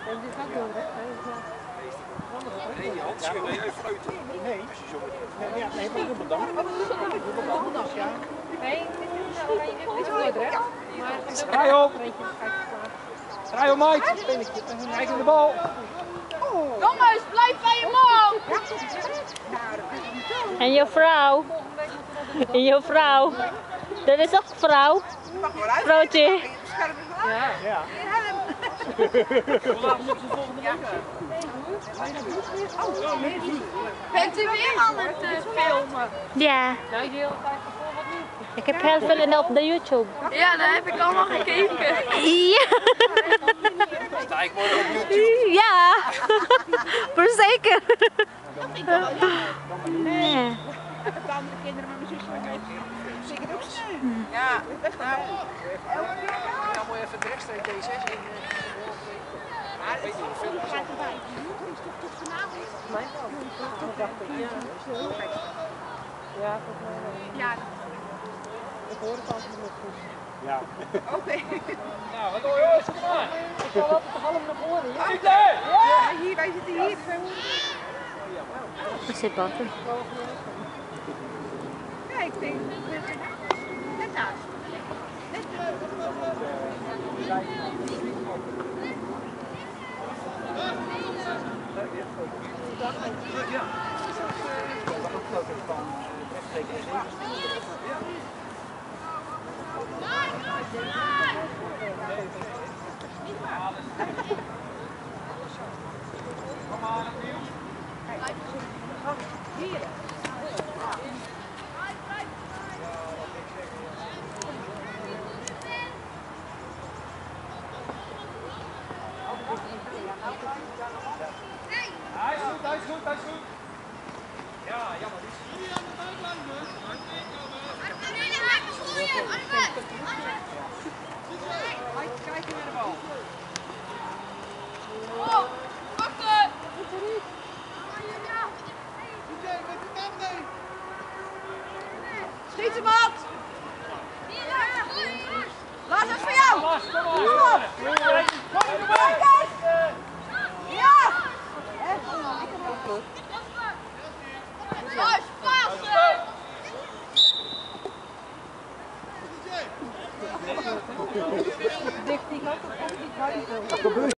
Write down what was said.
dit gaat door, hè? Nee, handschudden, jij fluiten. Nee. Ja, nee, maar Rotterdam. Rotterdam, ja. Nee, dit is oranje, hè? Draai op! Draai op, Mike! Kijk in de bal! Jongens, blijf bij je man! En je vrouw? En je vrouw? Dat is ook vrouw? Vrouwtje? Ja. Ja. Hoe laat moet ze volgende week Bent u weer aan het filmen? Ja. Nou, je hele tijd gevoel wat niet. Ik heb heel veel op de YouTube. Ja, daar heb ik allemaal gekeken. Ja. sta ik morgen op YouTube. Ja. Voorzeker. Ja. Andere kinderen, maar mijn zusje zeker ook steun. Ja, nou. Ja, moet je even rechtstreeks D6 in. Maar weet je hoe veel het is? Mijn wel. Ja, volgens mij wel. Ja, Ik hoor het altijd nog goed. Ja. Oké. Nou, wat hoor je jongens? Kom maar. Ik kan altijd toch allemaal nog horen, ja? Ja, hier, wij zitten hier. Ik zit buiten. Ja, ik denk net naast. Kom maar, opnieuw. Hier. Hij is goed, hij is goed, hij is goed. Ja, jammer. Kijk naar de bal. oh, wachten! Schiet hem op! Laat het voor jou! Kom op! Ja!